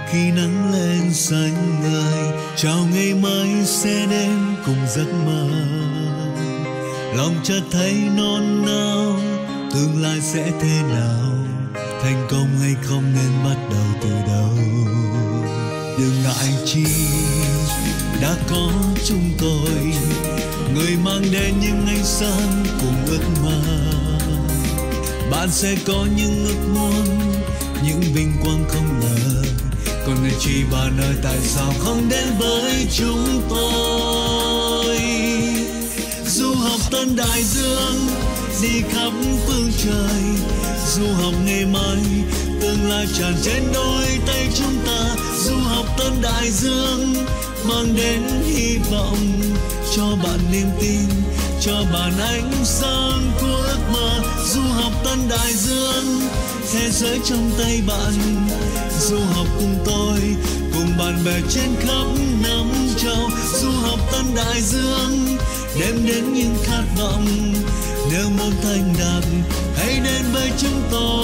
khi nắng lên xanh ngời, chào ngày mai sẽ đến cùng giấc mơ. Lòng chợt thấy nôn nao, tương lai sẽ thế nào, thành công hay không nên bắt đầu từ đâu. Đừng ngại chi, đã có chúng tôi, người mang đến những ánh sáng cùng ước mơ. Bạn sẽ có những ước muốn, những vinh quang không ngờ. Còn người chỉ bạn ơi, tại sao không đến với chúng tôi? Du học tân đại dương, đi khắp phương trời. Du học ngày mai, tương lai tràn trên đôi tay chúng ta. Du học tân đại dương, mang đến hy vọng, cho bạn niềm tin, cho bạn ánh sáng của ước mơ. Du học tân đại dương, thế giới trong tay bạn. Du học cùng tôi, cùng bạn bè trên khắp năm châu. Du học tân đại dương, đem đến những khát vọng. Nếu muốn thành đạt, hãy đến với chúng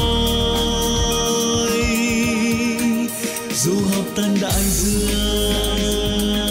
tôi. Du học tân đại dương.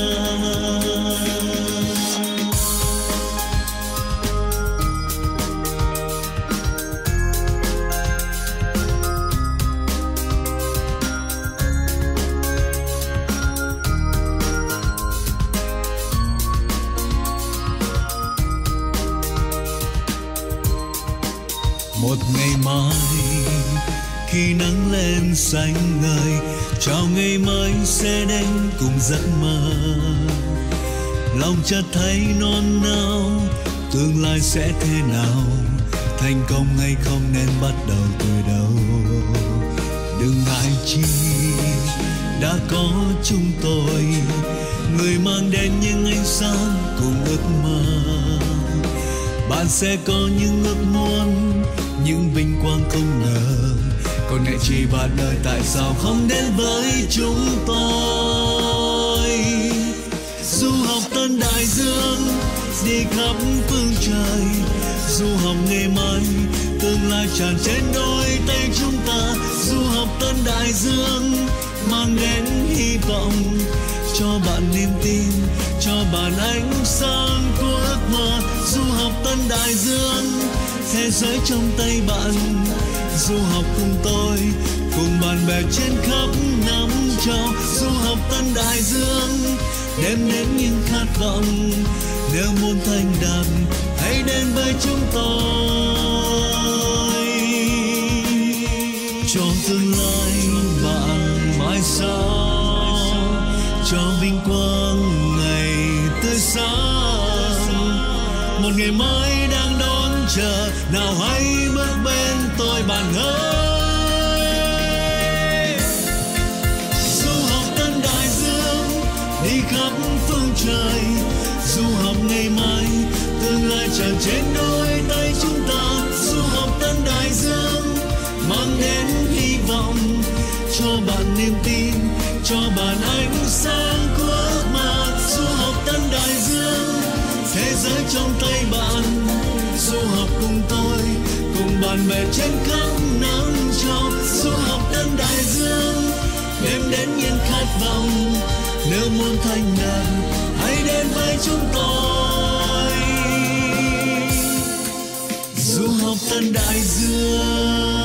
Một ngày mai khi nắng lên xanh ngời, chào ngày mai sẽ đến cùng giấc mơ. Lòng chợt thấy nôn nao, tương lai sẽ thế nào, thành công hay không nên bắt đầu từ đâu. Đừng ngại chi, đã có chúng tôi, người mang đến những ánh sáng cùng ước mơ. Bạn sẽ có những ước muốn, những vinh quang không ngờ. Còn ngại chi bạn ơi, tại sao không đến với chúng tôi? Du học tân đại dương, đi khắp phương trời. Du học ngày mai, tương lai tràn trên đôi tay chúng ta. Du học tân đại dương, mang đến hy vọng, cho bạn niềm tin, cho bạn ánh sáng của ước mơ. Du học tân đại dương, thế giới trong tay bạn. Du học cùng tôi, cùng bạn bè trên khắp năm châu. Du học tân đại dương, đem đến những khát vọng. Nếu muốn thành đạt, hãy đến với chúng tôi. Cho tương lai bạn mãi sau, cho vinh quang ngày tươi sáng. Một ngày mai đang đón chờ, nào hãy bước bên tôi bạn ơi. Du học tân đại dương, đi khắp phương trời. Du học ngày mai, tương lai tràn trên đôi tay chúng ta. Du học tân đại dương, mang đến hy vọng, cho bạn niềm tin, cho bạn ánh sáng của ước mơ. Du học tân đại dương, thế giới trong tay bạn. Du học cùng tôi, cùng bạn bè trên khắp năm châu. Du học tân đại dương, đem đến những khát vọng. Nếu muốn thành đạt, hãy đến với chúng tôi. Du học tân đại dương.